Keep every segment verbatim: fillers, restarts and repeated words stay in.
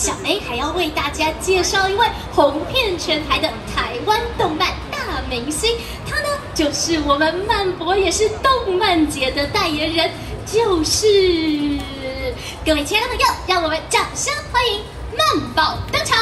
小 A 还要为大家介绍一位红遍全台的台湾动漫大明星，他呢就是我们漫博，也是动漫节的代言人，就是各位亲爱的朋友，让我们掌声欢迎漫宝登场！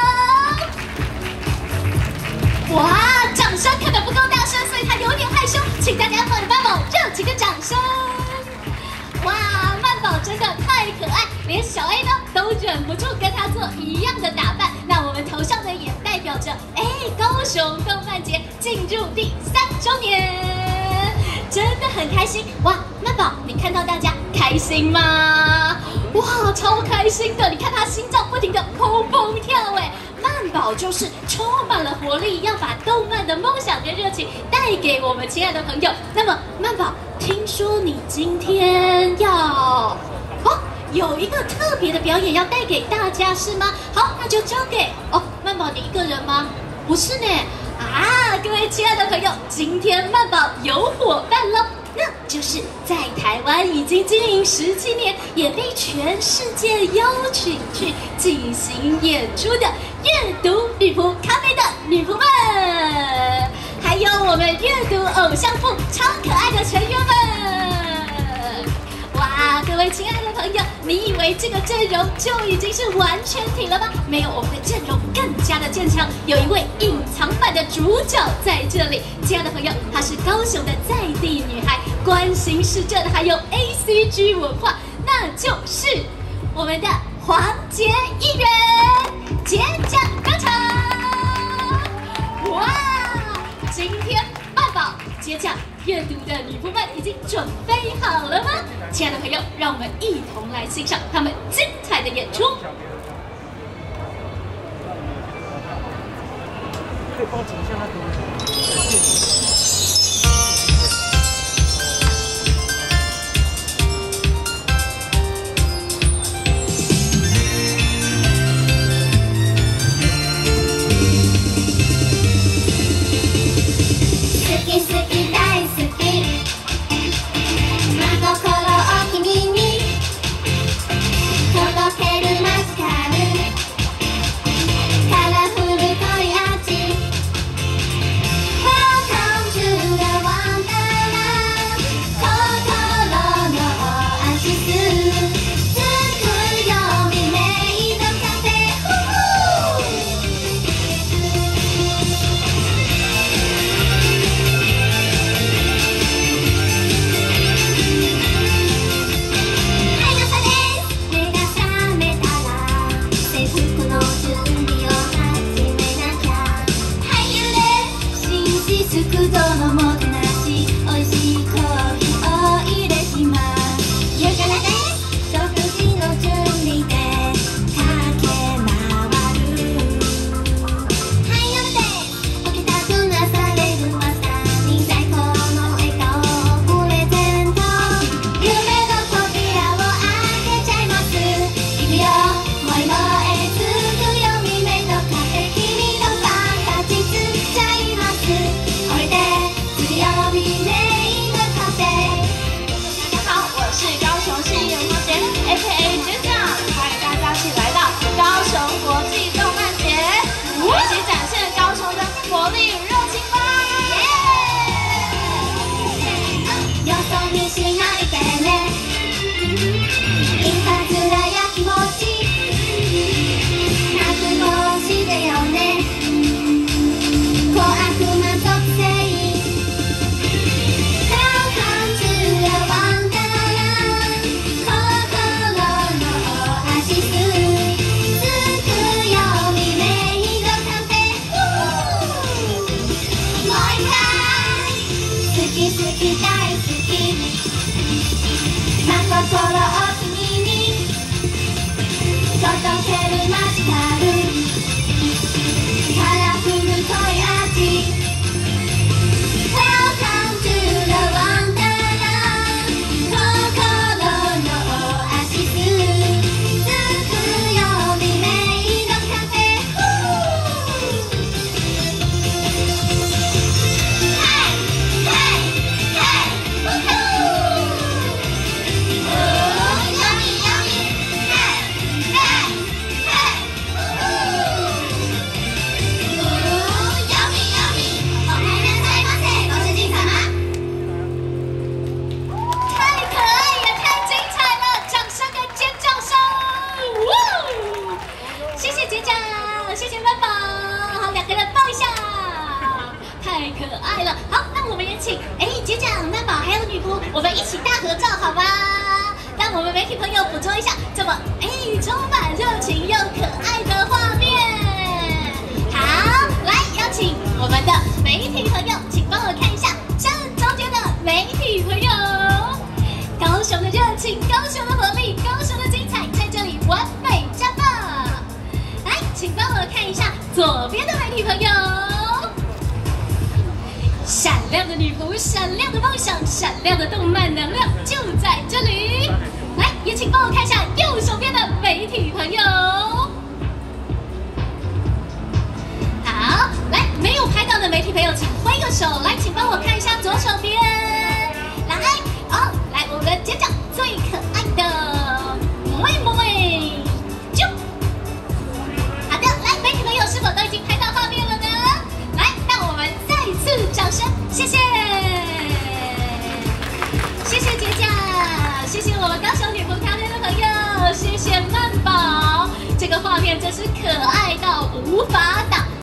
哇，掌声可能不够大声，所以他有点害羞，请大家帮漫宝热情的掌声！哇，漫宝真的太可爱，连小 A 呢都忍不住跟他做一样的打扮。那我们头上的也代表着，哎，高雄动漫节进入第三周年，真的很开心。哇，漫宝，你看到大家开心吗？哇，超开心的！你看他心脏不停的砰砰跳，哎，漫宝就是充满了活力，要把动漫的梦想跟热情带给我们亲爱的朋友。那么，漫宝，听说你今天要哦有一个特别的表演要带给大家是吗？好，那就交给哦，漫宝你一个人吗？不是呢，啊，各位亲爱的朋友，今天漫宝有伙伴了。那就是在台湾已经经营十七年，也被全世界邀请去进行演出的阅读女仆咖啡的女仆们，还有我们阅读偶像部超可爱的成员们。哇，各位亲爱的朋友，你以为这个阵容就已经是完全体了吗？没有，我们的阵容更加的坚强，有一位隐藏版的主角在这里。亲爱的朋友，她是高雄的在地女孩，关心市政还有 A C G 文化，那就是我们的黄洁议员，姐奖登场！哇，今天漫宝姐奖阅读的女仆们已经准备好了吗？亲爱的朋友，让我们一同来欣赏他们精彩的演出。可以帮我指一下那个。 爱了。好，那我们也请哎姐长、曼宝还有女仆，我们一起大合照好吗？让我们媒体朋友捕捉一下这么哎充满热情又可爱的画面。好，来邀请我们的媒体朋友，请帮我看一下正中间的媒体朋友，高雄的热情，高雄的活力，高雄的精彩，在这里完美绽放。来，请帮我看一下左边的媒体朋友，闪亮的女仆，闪亮的梦想，闪亮的动漫能量就在这里。来，也请帮我看一下右手边的媒体朋友。好，来，没有拍到的媒体朋友，请挥个手。来，请帮我看一下左手边。来，哦，来，我们的姐长最可爱的，萌萌萌，就好的。来，媒体朋友是否都已经拍到画面了呢？来，让我们再次掌声，谢谢，谢谢姐长，谢谢我们高雄女仆咖啡的朋友，谢谢曼宝，这个画面真是可爱到无法挡。